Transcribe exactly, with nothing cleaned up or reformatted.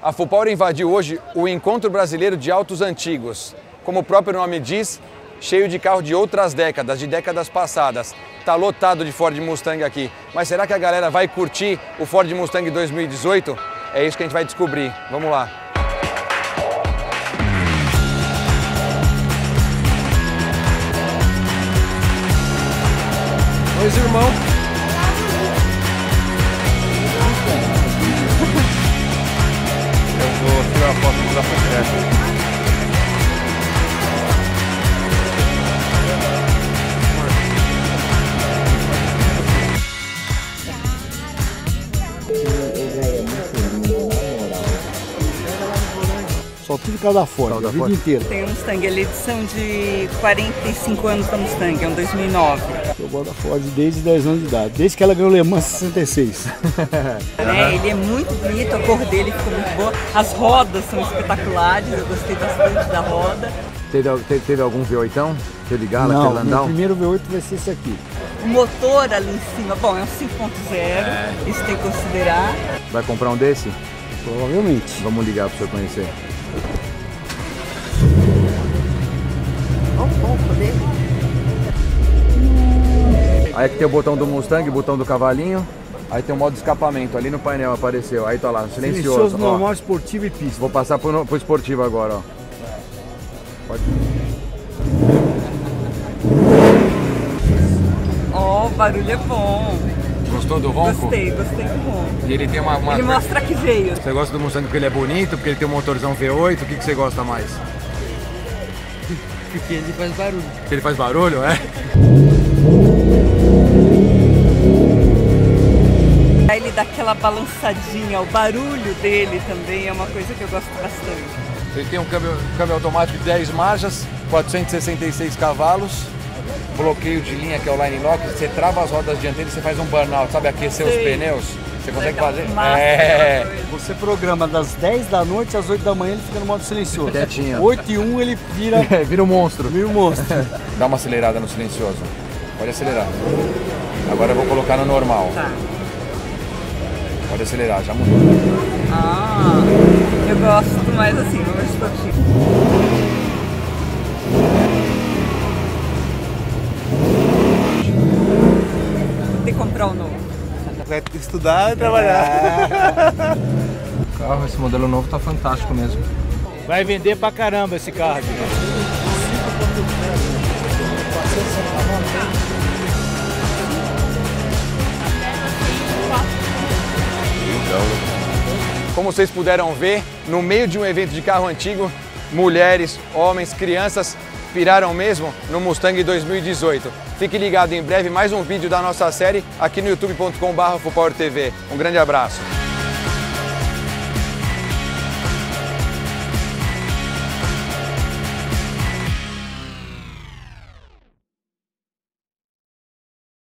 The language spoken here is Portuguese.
A FUPOWER invadiu hoje o Encontro Brasileiro de Autos Antigos. Como o próprio nome diz, cheio de carro de outras décadas, de décadas passadas. Tá lotado de Ford Mustang aqui. Mas será que a galera vai curtir o Ford Mustang dois mil e dezoito? É isso que a gente vai descobrir. Vamos lá. Dois irmãos. Eu vou tirar a foto da frente. Só tudo cada Ford, a vida inteira. Tem um Mustang, ele é edição de quarenta e cinco anos da Mustang, é um dois mil e nove. Eu gosto da Ford desde dez anos de idade, desde que ela ganhou o Le Mans sessenta e seis. É, ele é muito bonito, a cor dele ficou muito boa, as rodas são espetaculares, eu gostei bastante da roda. Teve, teve, teve algum V oito? Teve ligado? Não, o primeiro V oito vai ser esse aqui. O motor ali em cima, bom, é um cinco ponto zero, é. Isso tem que considerar. Vai comprar um desse? Provavelmente. Vamos ligar para o senhor conhecer. Olha o ponto dele. Aí aqui tem o botão do Mustang, o botão do cavalinho. Aí tem o modo de escapamento, ali no painel apareceu. Aí tá lá, silencioso. Silencioso, normal, esportivo e pista. Vou passar pro, pro esportivo agora, ó. Pode. Ó, oh, o barulho é bom. Gostou do ronco? Gostei, gostei do ronco. E ele tem uma, uma... Ele mostra que veio. Você gosta do Mustang porque ele é bonito, porque ele tem um motorzão V oito? O que, que você gosta mais? Porque ele faz barulho. Porque ele faz barulho, é? Aí ele dá aquela balançadinha, o barulho dele também é uma coisa que eu gosto bastante. Ele tem um câmbio, câmbio automático de dez marchas, quatrocentos e sessenta e seis cavalos, bloqueio de linha que é o line lock, você trava as rodas dianteiras e você faz um burnout, sabe, aquecer Sei. os pneus? Você consegue Legal, fazer? massa, é. Você programa das dez da noite às oito da manhã, ele fica no modo silencioso. Quietinho. oito e um ele vira... É, vira um monstro. Vira um monstro. Dá uma acelerada no silencioso. Pode acelerar. Agora eu vou colocar no normal. Tá. Pode acelerar, já mudou. Ah, eu gosto mais assim, no esportivo. Tem que comprar um novo. Vai estudar e trabalhar. O carro, esse modelo novo tá fantástico mesmo. Vai vender pra caramba esse carro aqui. Como vocês puderam ver, no meio de um evento de carro antigo, mulheres, homens, crianças piraram mesmo no Mustang dois mil e dezoito. Fique ligado, em breve mais um vídeo da nossa série aqui no youtube ponto com barra FUPOWER T V. Um grande abraço.